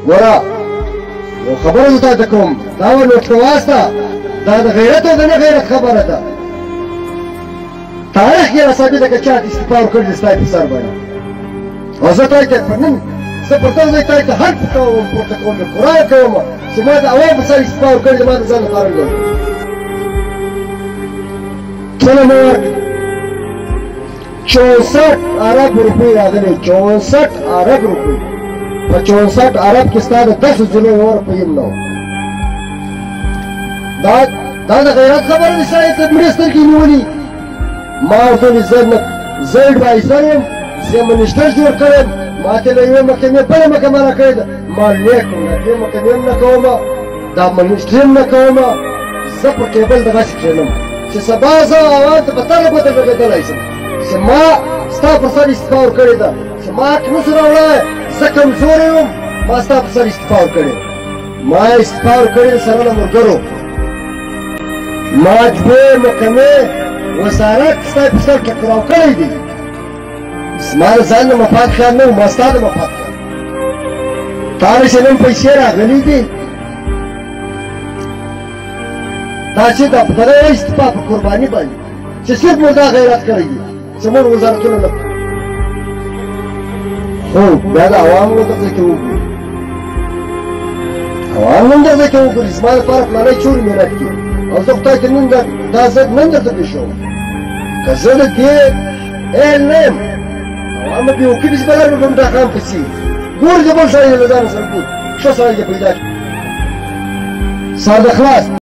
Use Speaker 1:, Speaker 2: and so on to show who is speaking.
Speaker 1: ورا یو خبره زه تاته کوم دا ورنوټ واسطه دا د غیرت او د نه غیرت خبره ده تاریخ کې راثابته ده که چا استعفا ورکړې ستا په سر باندې او زه تاته په نن زه پر تا ځای تاته هر کوم پورته کوم قرآن کوم چې ما د عوام په سر استعفا ورکړې ما د ځان لپاره کوم ټوله مې 64 ارب روپۍ راغلي 64 ارب روپۍ په 64 ارب کې ستا د 10 ځلو یو روپۍ هم نه و دا د غیرت خبره ده سړی ته مړې سترګې نیولي ما ورته ویل زه اډوایزر یم زه منیسټر جوړ کړی یم ما ته له یوې محکمې بله محکمه راکړې ده ما لیک کړم د دې محکمې هم نه کومه دا منیسټري هم نه کومه زه په کیبل دغسې کښېنم چې سبا زه عوام ته په تله ګوته غږېدلی شم چې ما ستا پر سر استعفا ورکړې ده چې ما حق نشو راوړی زه کمزوری یم ما ستا پر سر استعفا ورکړې ما استعفا ورکړې ده سره له ملګرو ما دوې محکمې وزارت ستا پر سر ټکراو کړی دی زما د ځان د مفاد خیال نه و ما ستا د مفاد خیال تا رسې نن پیسې راغلي دي دا چې دا په دغه استعفا په قرباني باندې چې څوک مو دا غیرت کړی دي زموږ وزارتونه نه خو بیا د عوامو دغه کې وګوري عوام هم دغه کې وګوري زما لپاره پلانی چورې مېرات کړي او زه خدای ته نن دا زه نن درته پېښوم که زه د دې ایل نه یم عوامو بېوقفي چې به لرم په مداخان پسې ګوري د بل سړی له ځانه سره ګوري ښه سړی دې پیدا کړي سر د خلاص